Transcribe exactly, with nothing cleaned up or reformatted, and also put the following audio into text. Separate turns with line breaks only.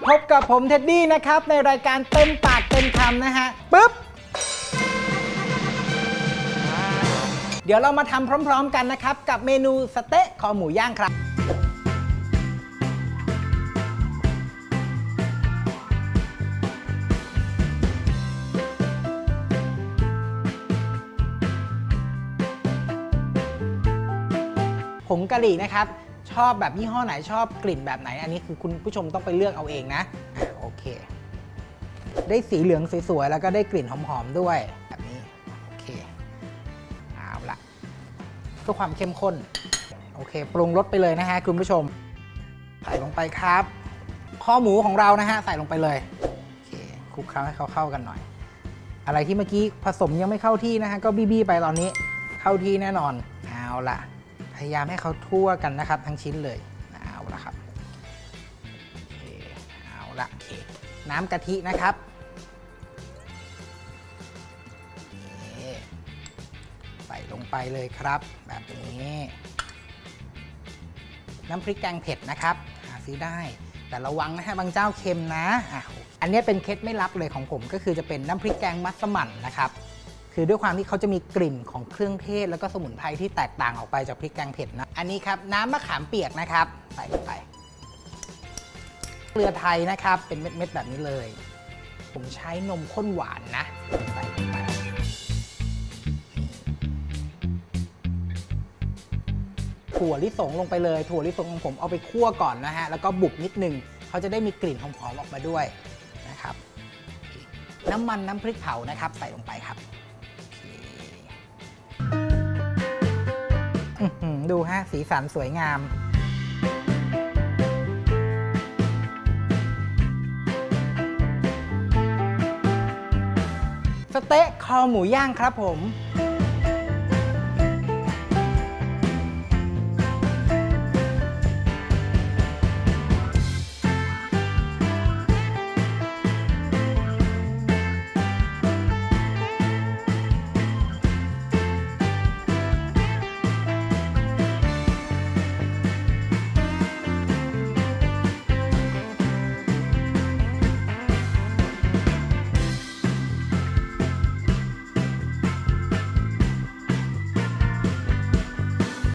พบกับผมเท็ดดี้นะครับในรายการเต็มปากเต็มคำนะฮะปึ๊บเดี๋ยวเรามาทำพร้อมๆกันนะครับกับเมนูสเต๊ะคอหมูย่างครับผงกะหรี่นะครับชอบแบบยี่ห้อไหนชอบกลิ่นแบบไหนอันนี้คือคุณผู้ชมต้องไปเลือกเอาเองนะโอเคได้สีเหลืองสวยๆแล้วก็ได้กลิ่นหอมๆด้วยแบบนี้โอเคเอาละเพื่อความเข้มข้นโอเคปรุงรสไปเลยนะฮะคุณผู้ชมใส่ลงไปครับข้อหมูของเรานะฮะใส่ลงไปเลยโอเคคลุกเคล้าให้เขาเข้ากันหน่อยอะไรที่เมื่อกี้ผสมยังไม่เข้าที่นะฮะก็บี้ๆไปตอนนี้เข้าที่แน่นอนเอาละพยายามให้เขาทั่วกันนะครับทั้งชิ้นเลยเอาละครับโอเคเอาละโอเคน้ำกะทินะครับใส่ลงไปเลยครับแบบนี้น้ำพริกแกงเผ็ดนะครับหาซื้อได้แต่ระวังนะฮะบางเจ้าเค็มนะอ่ะอันนี้เป็นเคล็ดไม่ลับเลยของผมก็คือจะเป็นน้ำพริกแกงมัสมั่นนะครับคือด้วยความที่เขาจะมีกลิ่นของเครื่องเทศแล้วก็สมุนไพรที่แตกต่างออกไปจากพริกแกงเผ็ดนะอันนี้ครับน้ำมะขามเปียกนะครับใส่ลงไปเกลือไทยนะครับเป็นเม็ดๆแบบนี้เลยผมใช้นมข้นหวานนะใส่ลงไปถั่วลิสงลงไปเลยถั่วลิสงของผมเอาไปคั่วก่อนนะฮะแล้วก็บุบนิดนึงเขาจะได้มีกลิ่นหอมๆออกมาด้วยนะครับน้ำมันน้ำพริกเผานะครับใส่ลงไปครับดูฮะสีสันสวยงามสเต๊ะคอหมูย่างครับผม